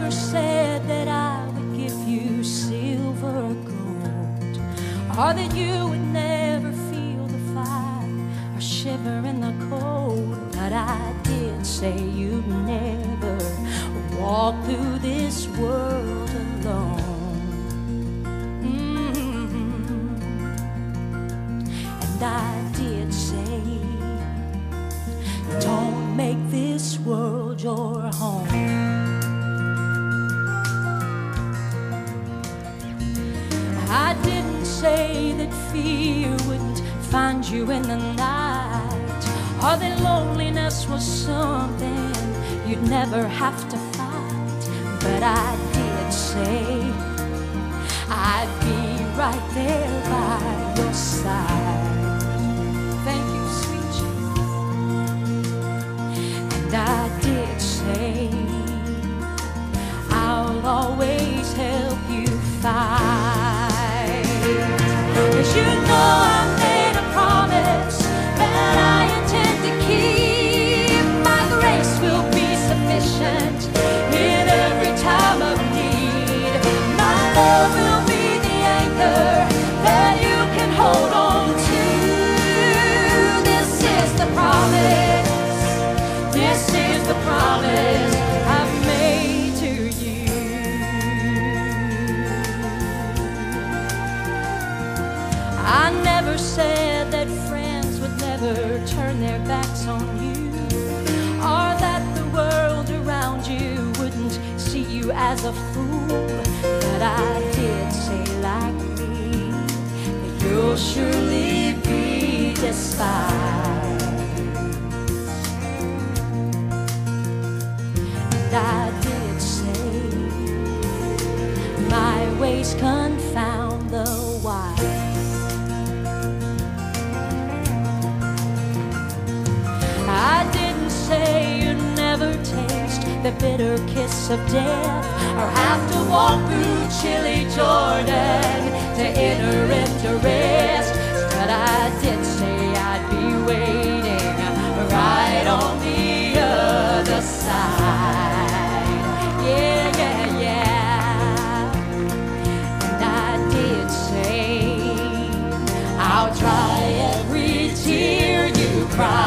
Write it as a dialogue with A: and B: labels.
A: never said that I would give you silver or gold, or that you would never feel the fire or shiver in the cold. But I did say you'd never walk through this world alone. And I did say, don't make this world your home. I didn't say that fear wouldn't find you in the night, or that loneliness was something you'd never have to fight. But I did say I'd be right there by your side. Thank you, sweet Jesus. And I did say I'll always help you fight. 'Cause you know I made a promise that I intend to keep. My grace will be sufficient in every time of need. My love will be the anchor that you can hold on to. This is the promise. This is the promise I've made to you. I never said that friends would never turn their backs on you, or that the world around you wouldn't see you as a fool. But I did say, like me, that you'll surely be despised. And I did say, my ways confound the wise. I didn't say you'd never taste the bitter kiss of death, or have to walk through chilly Jordan to enter into rest. But I did say I'd be waiting right on the other side. Yeah, yeah, yeah. And I did say I'll dry every tear you cry.